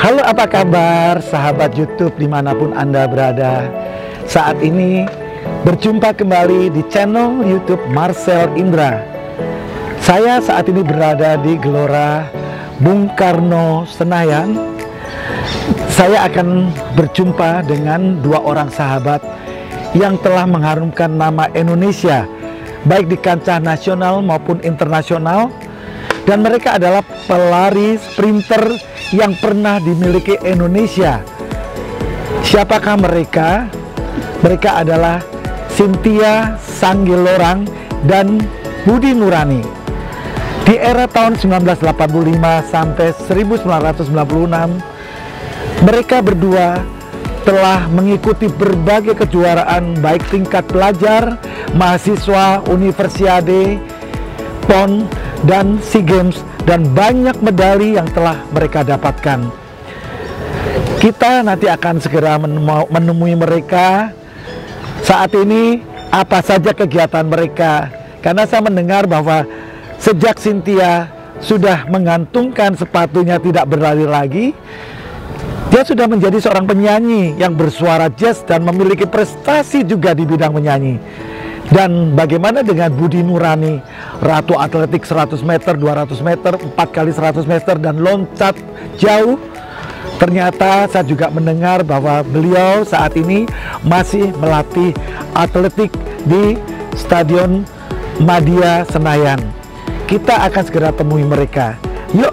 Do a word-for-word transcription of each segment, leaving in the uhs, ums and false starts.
Halo, apa kabar sahabat YouTube dimanapun Anda berada. Saat ini berjumpa kembali di channel YouTube Marcel Indra. Saya saat ini berada di Gelora Bung Karno, Senayan. Saya akan berjumpa dengan dua orang sahabat yang telah mengharumkan nama Indonesia baik di kancah nasional maupun internasional. Dan mereka adalah pelari sprinter yang pernah dimiliki Indonesia. Siapakah mereka? Mereka adalah Cynthia Sanggilorang dan Budi Nurani. Di era tahun seribu sembilan ratus delapan puluh lima sampai seribu sembilan ratus sembilan puluh enam, mereka berdua telah mengikuti berbagai kejuaraan baik tingkat pelajar, mahasiswa, universiade, P O N, dan SEA Games, dan banyak medali yang telah mereka dapatkan. Kita nanti akan segera menemui mereka. Saat ini apa saja kegiatan mereka, karena saya mendengar bahwa sejak Cynthia sudah mengantungkan sepatunya tidak berlari lagi, dia sudah menjadi seorang penyanyi yang bersuara jazz dan memiliki prestasi juga di bidang menyanyi. Dan bagaimana dengan Budi Nurani, ratu atletik seratus meter, dua ratus meter, empat kali seratus meter, dan loncat jauh. Ternyata saya juga mendengar bahwa beliau saat ini masih melatih atletik di Stadion Madia Senayan. Kita akan segera temui mereka. Yuk!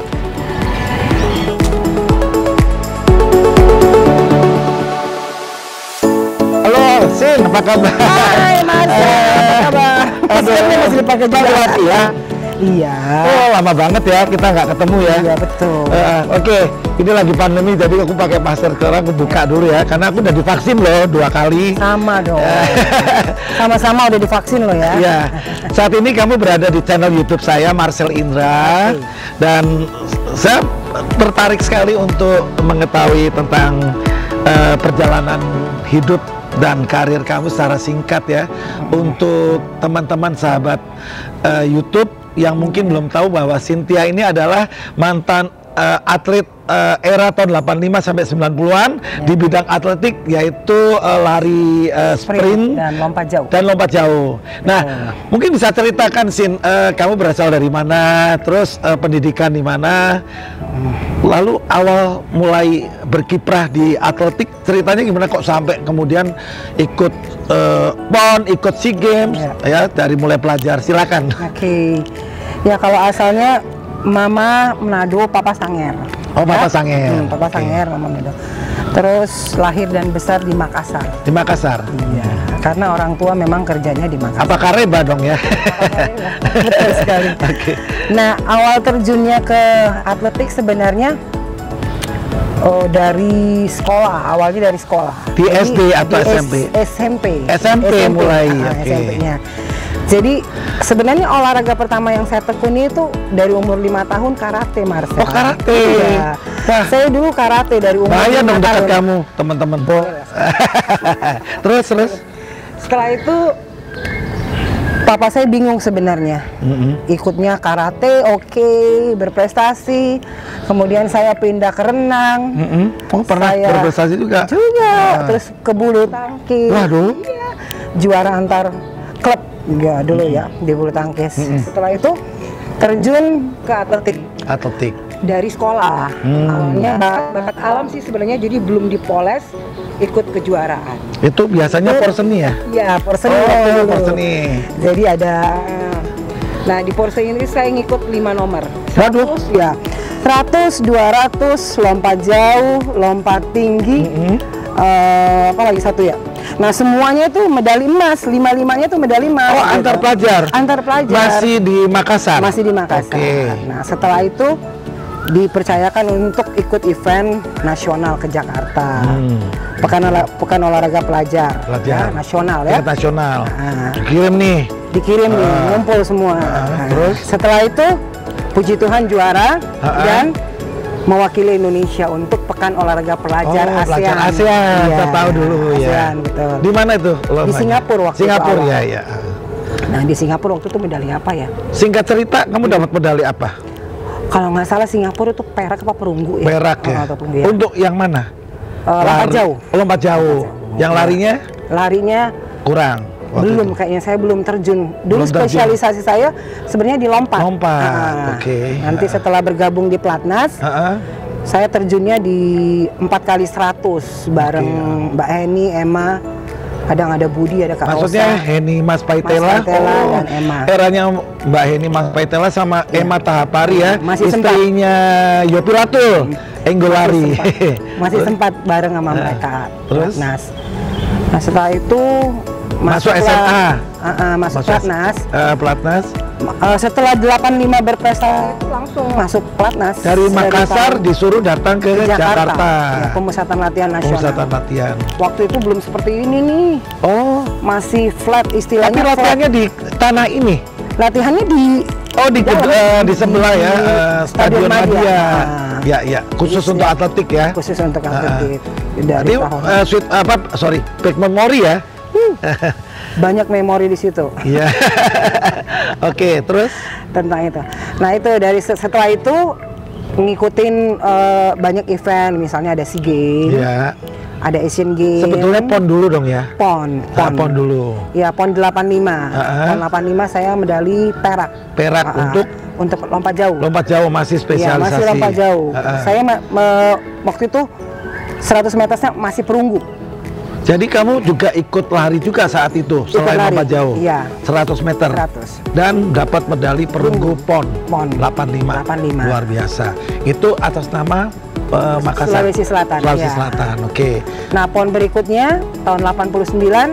Sin, apa kabar? Hai Mas, apa kabar? Maskernya masih dipakai juga ya? Iya. Oh, lama banget ya kita nggak ketemu ya? Iya, betul. Uh, Oke, okay. Ini lagi pandemi jadi aku pakai masker. Sekarang aku buka dulu ya, karena aku udah divaksin loh dua kali. Sama dong. Sama-sama udah divaksin loh ya. Iya. Saat ini kamu berada di channel YouTube saya Marcel Indra, okay. Dan saya tertarik sekali untuk mengetahui tentang uh, perjalanan hidup dan karir kamu secara singkat ya, hmm. untuk teman-teman sahabat uh, YouTube yang mungkin belum tahu bahwa Cynthia ini adalah mantan uh, atlet uh, era tahun delapan puluh lima sampai sembilan puluhan ya. Di bidang atletik, yaitu uh, lari uh, sprint, sprint dan lompat jauh. Dan lompat jauh. Nah, oh. mungkin bisa ceritakan Sin, uh, kamu berasal dari mana, terus uh, pendidikan di mana, lalu awal mulai berkiprah di atletik, ceritanya gimana kok sampai kemudian ikut uh, P O N, ikut SEA Games ya, ya dari mulai pelajar, silakan. Oke, okay. Ya kalau asalnya Mama Manado, Papa Sanger. Oh, Papa Sanger. Hmm, Papa okay. Sanger, Mama Manado. Terus lahir dan besar di Makassar. Di Makassar? Iya, karena orang tua memang kerjanya di Makassar. Apa Kareba dong ya? Betul sekali. Okay. Nah, awal terjunnya ke atletik sebenarnya oh, dari sekolah, awalnya dari sekolah. Di Jadi, S D atau di S M P? S M P. S M P, S M P mulai, nah, okay. S M P-nya. Jadi sebenarnya olahraga pertama yang saya tekuni itu dari umur lima tahun karate, Marcel. Oh, karate. Ya. Nah, saya dulu karate dari umur bahaya dong dekat tahun. Kamu, teman-teman. Terus terus. Setelah itu papa saya bingung sebenarnya. Mm-hmm. Ikutnya karate, oke, okay, berprestasi. Kemudian saya pindah ke renang. Mm-hmm. Oh, pernah saya berprestasi juga. Juga. Nah. Terus ke bulu tangkis. Waduh. Iya. Juara antar klub juga dulu ya di bulu tangkis. Mm-hmm. Setelah itu terjun ke atletik. Atletik. Dari sekolah. Hmm. Awalnya bakat alam sih sebenarnya, jadi belum dipoles, ikut kejuaraan. Itu biasanya porseni ya? Iya, porseni. Oh, porseni. Jadi ada, nah di porseni ini saya ngikut lima nomor. seratus ya. seratus, dua ratus, lompat jauh, lompat tinggi. Mm-hmm. uh, apa lagi satu ya? Nah, semuanya itu medali emas, lima-limanya itu medali emas. Oh, antar gitu. Pelajar? Antar pelajar. Masih di Makassar? Masih di Makassar. Okay. Nah, setelah itu dipercayakan untuk ikut event nasional ke Jakarta. Hmm. Pekan, olah, pekan olahraga pelajar, pelajar. Ya, nasional ya. Tingkat nasional. Nah, dikirim nih. Dikirim uh. nih, ngumpul semua. Uh, nah, terus? Setelah itu, puji Tuhan juara uh -uh. dan mewakili Indonesia untuk pekan olahraga pelajar oh, ASEAN. Pelajar ASEAN, ya, kita tahu dulu ASEAN, ya. Betul. Di mana itu? Di Singapura waktu Singapura itu. ya, ya. Nah, di Singapura waktu itu medali apa ya? Singkat cerita, kamu dapat medali apa? Kalau nggak salah Singapura itu perak apa perunggu ya? Perak ya. Oh, atau perunggu ya. Untuk yang mana? Uh, lompat Lari- jauh. Lompat jauh. Yang larinya Larinya kurang. waktu belum, itu. kayaknya saya belum terjun. Dulu Belum terjun. spesialisasi saya sebenarnya di lompat. Lompat, Ah, oke. Nanti setelah bergabung di Platnas, Ha-ha. saya terjunnya di empat kali seratus bareng Mbak Heni, Emma, kadang ada Budi, ada Kak Maksudnya Rosa. Heni Mas Paitela, Mas Paitela dan Emma. Eranya Mbak Heni Mas Paitela sama Emma Tahapari ya, Masih sempat. istrinya Yopi Ratul, Enggolari. Masih sempat bareng sama mereka. terus? Platnas. Nah setelah itu Masuk S M A. Ah, ah, masuk Masuk Platnas. Eh, Platnas Uh, setelah delapan puluh lima berprestasi itu langsung masuk Platnas. dari Makassar tahun disuruh datang ke Jakarta. Ya, pemusatan latihan nasional. Pemusatan latihan. Waktu itu belum seperti ini nih, Oh, masih flat istilahnya. tapi flat. latihannya di tanah ini. Latihannya di Oh, di dalam. ged- eh, di sebelah ya, Di eh, Stadion Madia. Nah, Ya, ya, khusus Jadi, untuk ya, atletik ya. khusus untuk Ah, atletik. Tadi Dari tahun. eh, sweet apa? Sorry, big memory ya. Banyak memori di situ Iya. Oke, terus? tentang itu. Nah itu dari se- setelah itu ngikutin eh, banyak event, misalnya ada SEA Games, Ya. ada Asian Games. Sebetulnya pon dulu dong ya. Pon, Ah, pon dulu. Ya, pon delapan puluh lima. Ah. Pon delapan puluh lima saya medali perak. Perak Ah, untuk untuk lompat jauh. lompat jauh masih Iya, spesialisasi. masih lompat jauh. Ah, ah. Saya me- me- waktu itu seratus metersnya masih perunggu. Jadi kamu juga ikut lari juga saat itu selain lari, lompat jauh. iya. seratus meter. seratus. Dan dapat medali perunggu pon. Pon. delapan puluh lima. delapan puluh lima. Luar biasa. Itu atas nama eh, Makassar. Sulawesi Selatan. Sulawesi iya. Selatan. Oke. Nah, pon berikutnya tahun delapan puluh sembilan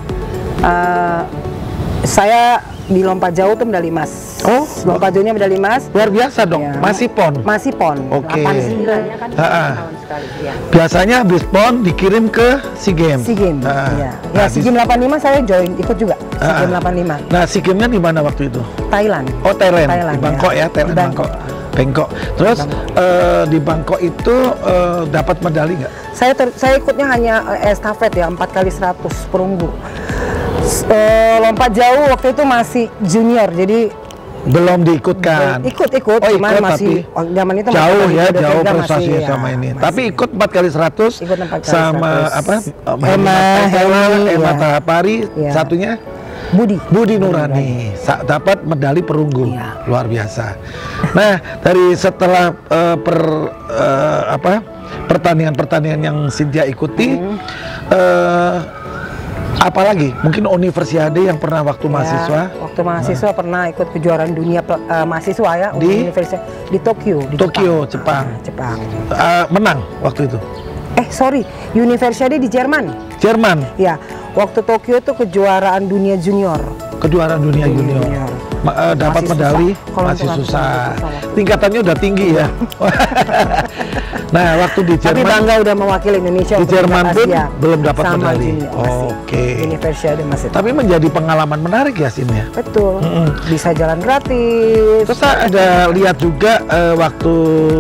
eh, saya di lompat jauh tuh medali emas. Oh. lompat jauhnya medali emas. Luar biasa dong. Iya. Masih pon. Masih pon. Oke. delapan puluh sembilan ya kan Ha-ha. tahun sekali. Ya. Biasanya habis pon dikirim ke SEA Games. SEA Games. Ah. Iya. Nah, Ya, di- SEA Games delapan puluh lima saya join ikut juga. SEA Ah. Games delapan puluh lima. Nah, SEA Games-nya di mana waktu itu? Thailand. Oh, Thailand. Thailand, Di Bangkok ya. ya, Thailand, Di Bangkok. Bangkok. Bangkok. Terus eh, di Bangkok itu eh, dapat medali nggak? Saya ter- saya ikutnya hanya eh, estafet ya, empat kali seratus perunggu. S- eh, lompat jauh waktu itu masih junior, jadi Belum diikutkan. ikut-ikut, Oh, cuman ikut, masih tapi oh, zaman itu jauh masih ya, udah jauh pegang, prestasinya masih, sama ya, ini. masih. Tapi ikut empat kali seratus Ikut empat kali sama seratus. apa? Emma, Paitela, Heni, Emma iya. Tahapari, Iya. satunya Budi. Budi Nurani. Sa- dapat medali perunggu. Iya. Luar biasa. Nah, dari setelah eh, per eh, apa? pertandingan-pertandingan yang Cynthia ikuti Hmm. eh, apalagi mungkin Universiade yang pernah waktu Ya, mahasiswa waktu mahasiswa pernah ikut kejuaraan dunia pe- eh, mahasiswa ya Di? Universitas di Tokyo, di Tokyo, Jepang. Ah, Jepang. eh, menang waktu itu. Eh sorry, Universiade di Jerman. Jerman Ya, waktu Tokyo itu kejuaraan dunia junior. kejuaraan dunia junior. Junior. Ma- eh, dapat Masih medali susah. Kalau masih untuk susah. masih susah. Tingkatannya udah tinggi ya. Nah, waktu di Tapi Jerman bangga udah mewakili Indonesia di untuk Jerman tingkat pun Asia. belum dapat Sama medali. junior, masih. Oke. Universiade masih. Tapi menjadi pengalaman menarik ya Sin ya. Betul. Mm-mm. Bisa jalan gratis. Terus saya ada lihat juga eh, waktu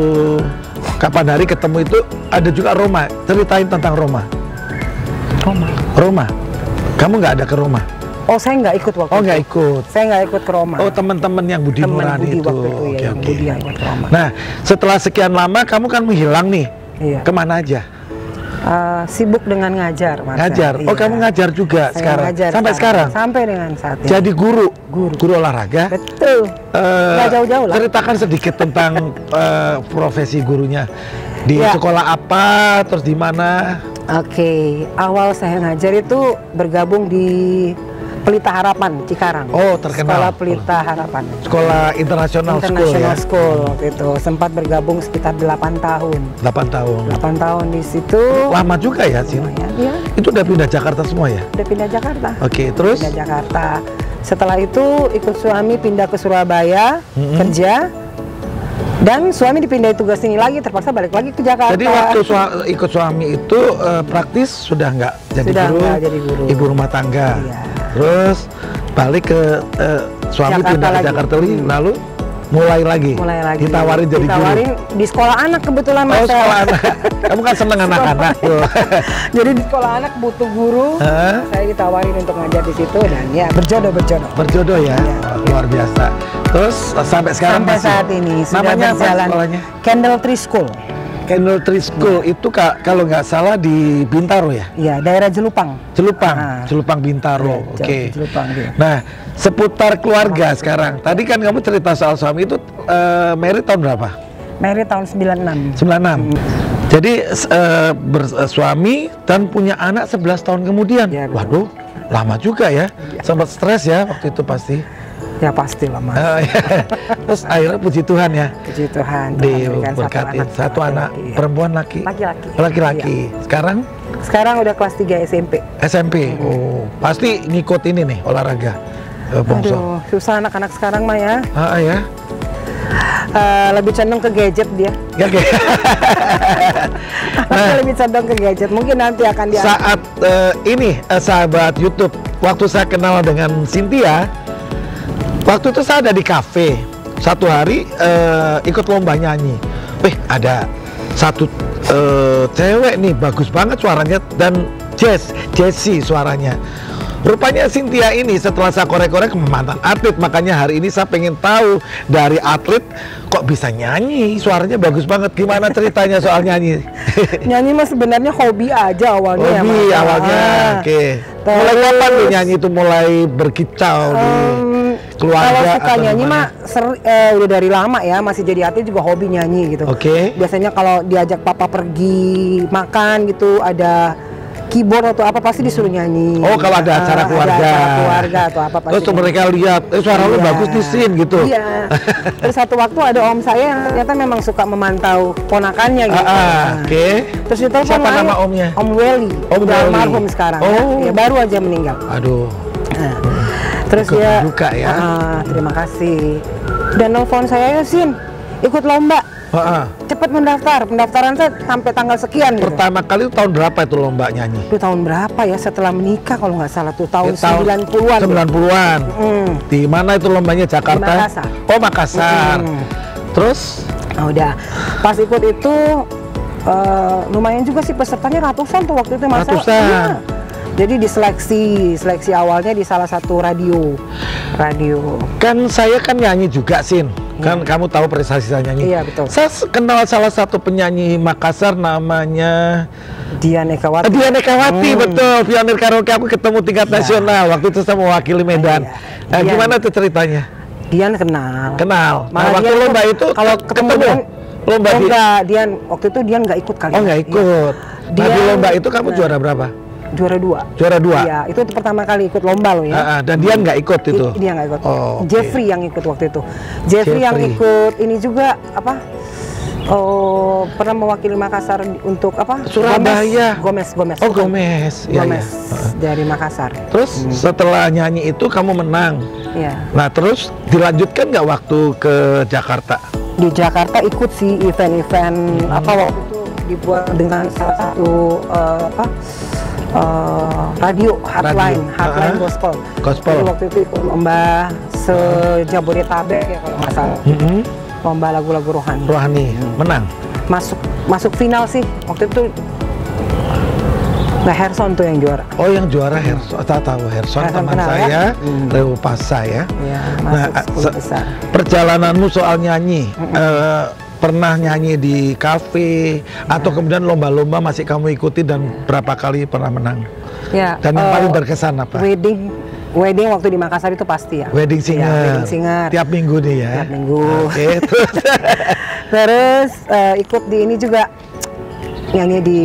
kapan hari ketemu itu ada juga Roma. Ceritain tentang Roma. Roma. Roma. Kamu nggak ada ke Roma? Oh, saya nggak ikut waktu Oh, itu. nggak ikut. Saya nggak ikut ke Roma. Oh, teman-teman yang Budi Teman Nurani Budi itu. waktu itu ya, Oke, yang oke. Budi yang ikut ke Roma. Nah, setelah sekian lama kamu kan menghilang nih. Iya. Kemana aja? Eh, sibuk dengan ngajar, Mas. Ngajar. Oh, Iya. kamu ngajar juga Saya sekarang. ngajar Sampai sekarang. Sampai dengan saat ini. Jadi guru. Guru. Guru olahraga. Betul. Eh, Nggak jauh-jauh lah. Ceritakan sedikit tentang eh, profesi gurunya. Di Ya. sekolah apa, terus di mana? Oke, awal saya ngajar itu bergabung di Pelita Harapan Cikarang. Oh, terkenal. Sekolah Pelita Harapan. Sekolah internasional school International ya. School waktu itu. Sempat bergabung sekitar delapan tahun. delapan tahun. delapan tahun di situ. Lama juga ya, Sin. Lumayan, ya. Itu udah pindah Jakarta semua ya? Udah pindah Jakarta. Oke, terus? Pindah Jakarta. Setelah itu ikut suami pindah ke Surabaya Mm-mm. kerja. Dan suami dipindahi tugas ini lagi, terpaksa balik lagi ke Jakarta. Jadi waktu sua- ikut suami itu eh, praktis sudah nggak jadi Sudah guru, nggak jadi guru. ibu rumah tangga. Iya. Terus balik ke eh, suami Jakarta pindah ke lagi. Jakarta lagi, lalu mulai lagi. mulai lagi. Ditawarin jadi Ditawarin di sekolah anak kebetulan guru. Oh, Mas. sekolah anak. Kamu kan seneng anak-anak tuh. Jadi di sekolah anak butuh guru. Hah? Saya ditawarin untuk ngajar di situ dan ya berjodoh berjodoh. Berjodoh ya, Iya. luar biasa. Terus sampai sekarang Sampai masih. saat ini sudah Namanya apa berjalan. sekolahnya? Candle Tree School. Candle Tree School itu ka, kalau nggak salah di Bintaro ya? Iya, daerah Jelupang. Jelupang, Ah. Jelupang Bintaro. Iya, Oke. Jelupang, iya. Nah, seputar keluarga sekarang. Tadi kan kamu cerita soal suami itu uh, married tahun berapa? Married tahun sembilan puluh enam. sembilan puluh enam. Jadi uh, bersuami dan punya anak sebelas tahun kemudian. Ya, betul. Waduh, lama juga ya. Sempat stres ya waktu itu pasti. Ya pasti lah Mas. Uh, ya. Terus akhirnya puji Tuhan ya. Puji Tuhan. Tuhan berikan Diberkati satu anak, satu anak laki-laki, ya. perempuan laki. Laki-laki. Laki-laki. Sekarang Sekarang udah kelas tiga S M P. S M P. Oh, pasti ngikut ini nih olahraga. Uh, Bongso. Aduh, susah anak-anak sekarang mah ya. Ah, ya. Uh, lebih condong ke gadget dia. Ya, oke. Nah, lebih condong ke gadget. Mungkin nanti akan dia. Saat uh, ini uh, sahabat YouTube, waktu saya kenal dengan Cynthia, waktu itu saya ada di kafe. Satu hari uh, ikut lomba nyanyi. Wih, ada satu uh, cewek nih bagus banget suaranya dan jazz, Jessie suaranya. Rupanya Cynthia ini setelah saya korek-korek mantan atlet, makanya hari ini saya pengen tahu dari atlet kok bisa nyanyi, suaranya bagus banget. Gimana ceritanya soal nyanyi? Nyanyi mah sebenarnya hobi aja awalnya. ya, Hobi Mas. awalnya, Ah. oke. Terus- Mulai kapan tuh nyanyi itu mulai berkicau di Um, keluarga? Kalau suka atau nyanyi gimana? mah ser- eh, udah dari lama ya, masih jadi atlet juga hobi nyanyi gitu. Oke. Biasanya kalau diajak papa pergi makan gitu, ada keyboard atau apa pasti disuruh nyanyi. Oh, kalau ada acara Ah, keluarga. Ada acara keluarga atau apa pasti. Terus tuh nyanyi. mereka lihat, eh suara lu Iya. bagus di scene gitu. Iya. Terus satu waktu ada om saya yang ternyata memang suka memantau ponakannya gitu. Ah, ah, Nah, oke. Terus itu Siapa nama omnya? Om Welly. Om Udah Welly. almarhum sekarang. Oh. Ya, baru aja meninggal. Aduh. Nah, terus Ikut dia berduka ya. "Ah, terima kasih. Dan nelfon saya, ya Sin, ikut lomba. Ah, ah. Cepat mendaftar. Pendaftaran saya sampai tanggal sekian. Gitu. Pertama kali itu tahun berapa itu lomba nyanyi? Itu tahun berapa ya setelah menikah kalau nggak salah tuh tahun Ya, tahun sembilan puluhan. sembilan puluhan. Hmm. Di mana itu lombanya? Jakarta? Di Makassar. Oh, Makassar. Hmm. Terus Nah, udah. Pas ikut itu eh, lumayan juga sih pesertanya ratusan tuh waktu itu Mas. Ratusan. Iya. Jadi diseleksi, seleksi awalnya di salah satu radio. Radio. kan saya kan nyanyi juga, Sin. Kan kamu tahu prestasi saya nyanyi. Iya, betul. Saya s- kenal salah satu penyanyi Makassar namanya Dian Ekawati. Dian Ekawati, Hmm. betul. Pionir karaoke aku ketemu tingkat Iya. nasional. Waktu itu saya mewakili Medan. Iya. Nah, Dian. gimana tuh ceritanya? Dian kenal. Kenal. Nah, Malah waktu Dian lomba tuh itu kalau ke- ketemu ketemu Dian, lomba oh, di enggak, Dian waktu itu Dian nggak ikut kali. Oh, nggak ya. ikut. Iya. Nah, di Dian- lomba itu kamu nah. juara berapa? Juara dua. Juara dua. Iya, itu pertama kali ikut lomba loh ya. Ah, ah, dan dia nggak ikut itu. I- Dia nggak ikut. Oh, oke. Jeffrey yang ikut waktu itu. Jeffrey, yang Jeffrey. ikut ini juga apa? Oh, pernah mewakili Makassar di- untuk apa? Surabaya. Gomez, Gomez. Oh, Bukan. Gomez. Iya, Gomez iya. Heeh. dari Makassar. Terus setelah nyanyi itu kamu menang. Iya. Nah, terus dilanjutkan nggak waktu ke Jakarta? Di Jakarta ikut sih event-event Hmm. apa waktu itu dibuat dengan salah satu eh, apa? eh, radio hotline, Radio. hotline Ah. gospel. Gospel. Jadi waktu itu ikut lomba se-Jabodetabek ya kalau nggak salah. Mm-mm. Lomba lagu-lagu rohani. Rohani menang. Masuk masuk final sih waktu itu. Nah, Herson tuh yang juara. Oh, yang juara Herson, tak tahu Herson Herson teman kenal, saya, ya? Hmm. Leo Pasa ya. Ya, Nah, masuk sepuluh se- besar. perjalananmu soal nyanyi, eh, pernah nyanyi di kafe atau kemudian lomba-lomba masih kamu ikuti dan berapa kali pernah menang? Ya. Dan yang eh, paling berkesan apa? Wedding wedding waktu di Makassar itu pasti ya. Wedding singer. Ya, wedding singer. Tiap minggu nih ya. Tiap minggu. Oke, terus Terus eh, ikut di ini juga nyanyi di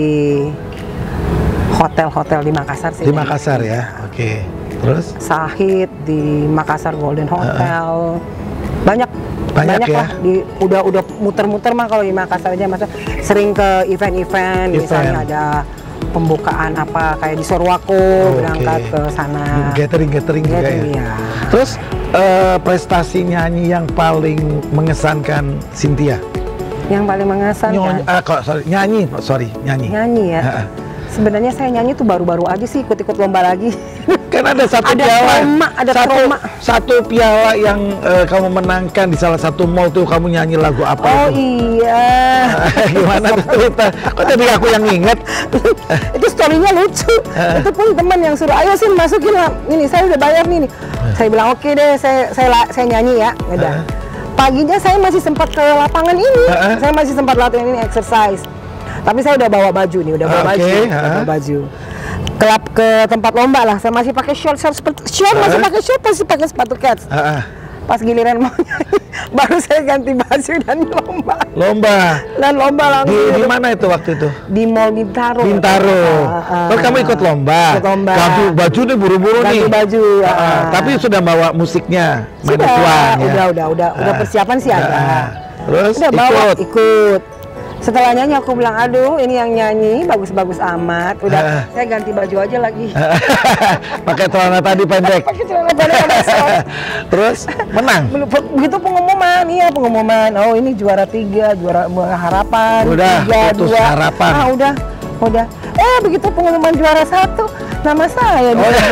hotel-hotel di Makassar sih. di Makassar ya. Oke. Terus Sahid di Makassar Golden Hotel. Banyak Banyak ya? lah di udah udah muter-muter mah kalau di Makassar aja Mas. Sering ke event-event, misalnya Event. ada pembukaan apa kayak di Sorwako Oh, berangkat oke. ke sana. gathering-gathering juga ya. Gathering, ya. Terus eh, prestasi nyanyi yang paling mengesankan Cynthia? Yang paling mengesankan Nyonya, ah, kok, sorry, nyanyi, sorry, nyanyi. nyanyi ya. Ha-ha. Sebenarnya saya nyanyi tuh baru-baru aja sih ikut-ikut lomba lagi. Kan ada satu Ada piala, trauma, ada satu, trauma. satu piala yang eh, kamu menangkan di salah satu mall tuh, kamu nyanyi lagu apa Oh itu? iya. Gimana tuh cerita? Kok tadi aku yang inget? Itu story-nya lucu. Itu pun teman yang suruh, ayo sih masukin lah. Ini saya udah bayar nih. nih. Saya bilang oke deh, saya saya la- saya nyanyi ya. Udah. Uh. Paginya saya masih sempat ke lapangan ini. Uh. Saya masih sempat latihan ini exercise. Tapi saya udah bawa baju nih, udah bawa Uh, baju, okay. udah Uh. bawa baju. Kelap ke tempat lomba lah. Saya masih pakai short, short, seperti- short Uh. masih pakai short, masih pakai sepatu cats. Uh, uh. Pas giliran mau nyanyi, baru saya ganti baju dan lomba. Lomba. Dan lomba langsung. Di, di mana itu waktu itu? Di Mall Bintaro. Bintaro. Uh, uh, Oh, kamu ikut lomba. Ikut lomba. Ganti baju nih buru-buru Ganti nih. baju. Uh, uh. Tapi sudah bawa musiknya, main Sudah, tuan, ya? udah, udah, udah, udah Ah. persiapan sih ada. Ah. Terus Udah bawa, ikut. ikut. Setelah nyanyi aku bilang, aduh ini yang nyanyi bagus-bagus amat. Udah, Ah. saya ganti baju aja lagi. Pakai celana tadi pendek. Pakai celana pendek sama short. Terus menang. Belum- Begitu pengumuman, iya pengumuman. Oh ini juara tiga, juara juara harapan. Udah, tiga, putus dua. harapan. Ah udah, udah. Eh begitu pengumuman juara satu, nama saya. Oh, ya.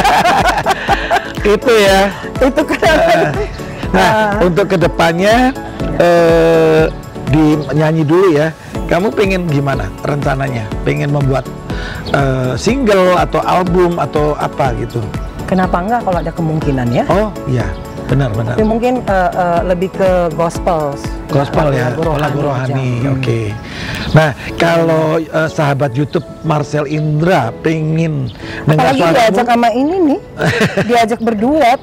Itu ya. Itu kenapa? Nah, Ah. untuk kedepannya eh, di nyanyi dulu ya. Kamu pengen gimana rencananya? Pengen membuat eh, single atau album atau apa gitu? Kenapa enggak kalau ada kemungkinan ya? Oh iya, benar-benar. Tapi mungkin eh, eh, lebih ke gospel. Gospel ya, lagu rohani lagu rohani. aja. Oke. Nah, kalau eh, sahabat YouTube Marcel Indra pengen dengar Apalagi suaramu. diajak sama ini nih, diajak berduet.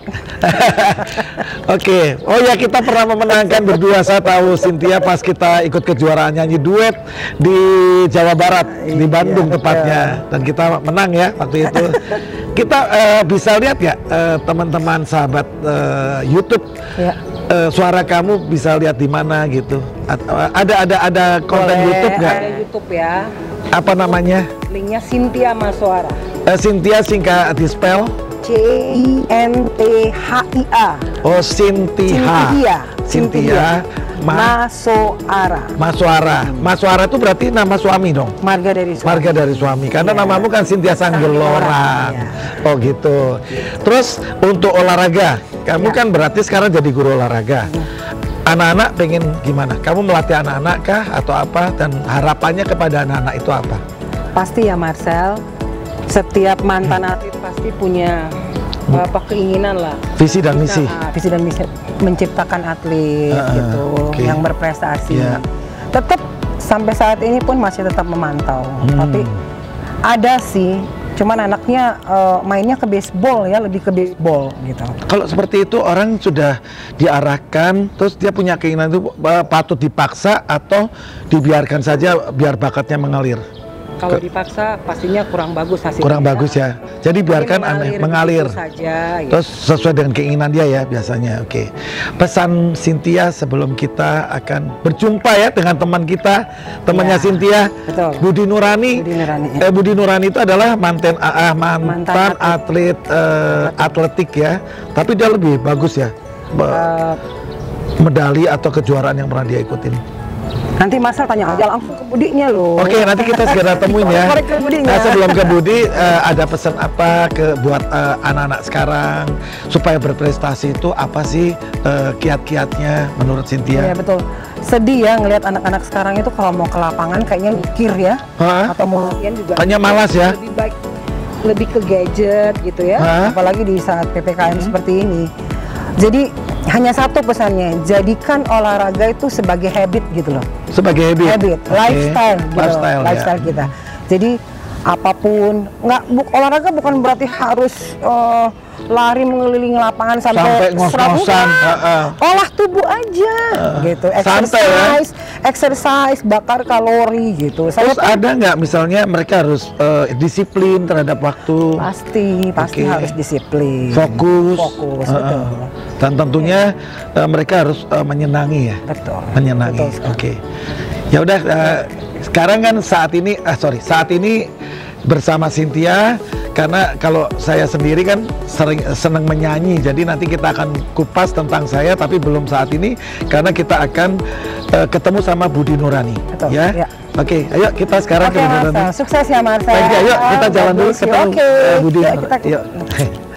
Oke, oh ya kita pernah memenangkan berdua. Saya tahu Cynthia pas kita ikut kejuaraan nyanyi duet di Jawa Barat, di Bandung Iya, tepatnya, dan kita menang ya waktu itu. Kita eh, bisa lihat ya eh, teman-teman sahabat eh, YouTube, Ya. eh, suara kamu bisa lihat di mana gitu. At- Ada ada ada konten Boleh, YouTube nggak? ada YouTube ya. Apa namanya? Linknya Cynthia Maswara. Eh, Cynthia singkat di spell. C I N T H I A. Oh, Cynthia. Cynthia. Cynthia. Ma Maswara. Maswara. Maswara itu berarti nama suami dong. Marga dari suami. Marga dari suami. Karena Iya. namamu kan Cynthia Sanggelorang. Iya. Oh gitu. Terus untuk olahraga, kamu Ya. kan berarti sekarang jadi guru olahraga. Anak-anak pengen gimana? Kamu melatih anak-anak kah atau apa? Dan harapannya kepada anak-anak itu apa? Pasti ya Marcel. Setiap mantan atlet pasti punya apa keinginan lah. Visi dan misi. Nah, visi dan misi menciptakan atlet Ah, gitu oke. yang berprestasi. Iya. Tetap sampai saat ini pun masih tetap memantau. Hmm. Tapi ada sih, cuman anaknya eh, mainnya ke baseball ya, lebih ke baseball gitu. Kalau seperti itu orang sudah diarahkan, terus dia punya keinginan itu eh, patut dipaksa atau dibiarkan saja biar bakatnya mengalir. Kalau Ke- dipaksa pastinya kurang bagus hasilnya. Kurang bagus ya. Jadi biarkan aneh mengalir. begitu saja. Gitu. Terus sesuai dengan keinginan dia ya biasanya. Oke. Pesan Cynthia sebelum kita akan berjumpa ya dengan teman kita, temannya Ya, Cynthia, betul. Budi Nurani. Budi Nurani, ya. Eh, Budi Nurani itu adalah mantan ah, mantan, Mantan atlet eh, atletik ya. Tapi dia lebih bagus ya. Be- Eh, medali atau kejuaraan yang pernah dia ikutin. nanti Marcel tanya aja langsung ke Budinya loh. Oke, nanti kita segera temuin ya. Korek ke Budinya. Nah, sebelum ke Budi, eh, ada pesan apa ke buat eh, anak-anak sekarang supaya berprestasi itu apa sih eh, kiat-kiatnya menurut Cynthia? Iya betul. Sedih ya ngelihat anak-anak sekarang itu kalau mau ke lapangan kayaknya mikir ya. Hah? Atau mau latihan juga. Hanya malas ya? Lebih baik lebih ke gadget gitu ya. Hah? Apalagi di saat P P K M seperti ini. Jadi hanya satu pesannya, jadikan olahraga itu sebagai habit gitu loh. Sebagai habit, Habit, Oke. lifestyle gitu. lifestyle, ya. lifestyle kita. Jadi apapun, nggak bu, olahraga bukan berarti harus eh, lari mengelilingi lapangan sampai, Sampai ngos-ngosan, serabutan. heeh. Olah tubuh aja gitu. santai ya. Exercise, exercise, bakar kalori gitu. Saya Terus ada nggak misalnya mereka harus eh, disiplin terhadap waktu, pasti pasti Oke. harus disiplin, fokus, fokus eh, betul. eh. dan tentunya eh, mereka harus eh, menyenangi ya. Betul. Menyenangi. Betul Oke. sekali. Ya udah eh, sekarang kan saat ini ah sorry, saat ini bersama Cynthia karena kalau saya sendiri kan sering senang menyanyi. Jadi nanti kita akan kupas tentang saya tapi belum saat ini karena kita akan eh, ketemu sama Budi Nurani. Betul, Ya. ya. Oke, ayo kita sekarang Oke ke Budi Nurani. Marcel, sukses ya Marcel. Thank you. Ayo kita jalan dulu Bagus, ketemu oke. eh, Budi Ya, Nurani. kita- Yuk.